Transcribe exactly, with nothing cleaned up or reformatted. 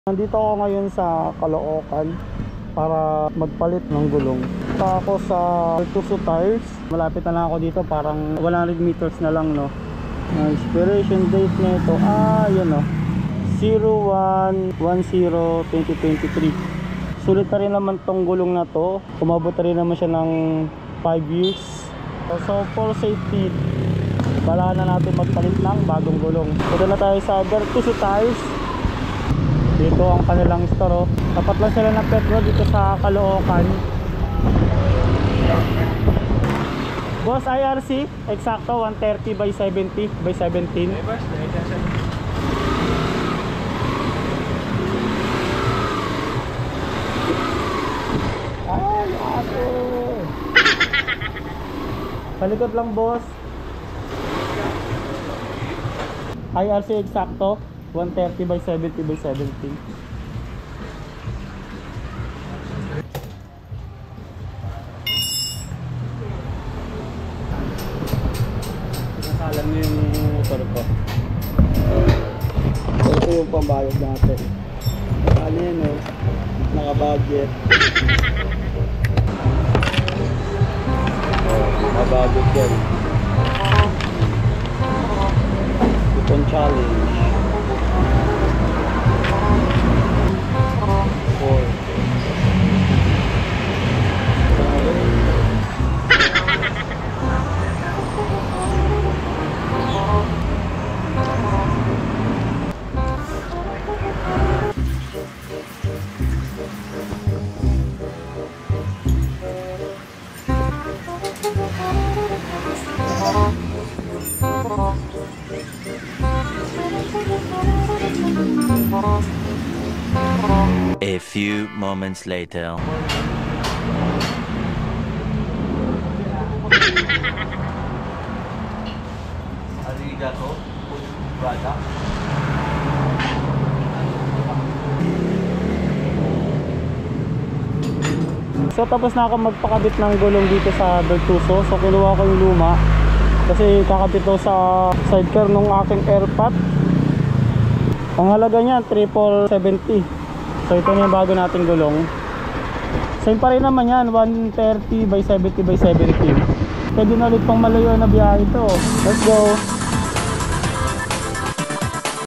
Nandito ako ngayon sa Caloocan para magpalit ng gulong. Punta ako sa Tuso Tires. Malapit na lang ako dito, parang one hundred meters na lang, no. Ang expiration date nito ah yun, no, zero one one zero twenty twenty-three. Sulit pa rin naman tong gulong na to, umabot rin naman siya ng five years. So for safety, bala na natin magpalit ng bagong gulong. Punta na tayo sa Tuso Tires. Dito ang kanilang store, oh. Tapat lang sila ng Petro dito sa Caloocan. Boss, I R C eksakto one thirty by seventy by seventeen. Ay, aso. Palikot lang, boss. I R C eksakto one thirty by seventy by seventeen. Nakalan mo yung motor ko. Ito yung pambayad natin. Ano yan, oh, naka-budget. Oh, naka-budget yan. Coupon challenge. A few moments later. Arigato, brother. So tapos na ako magpakabit ng gulong dito sa Bertuso. So kinuha ko yung luma kasi kakabit to sa sidecar nung aking airpat. Ang halaga niya triple seventy. So ito na yung bago nating gulong. Same pa rin naman yan, one thirty by seventy by seventy. Pwede na ulit pang malayo na biyahe ito. Let's go.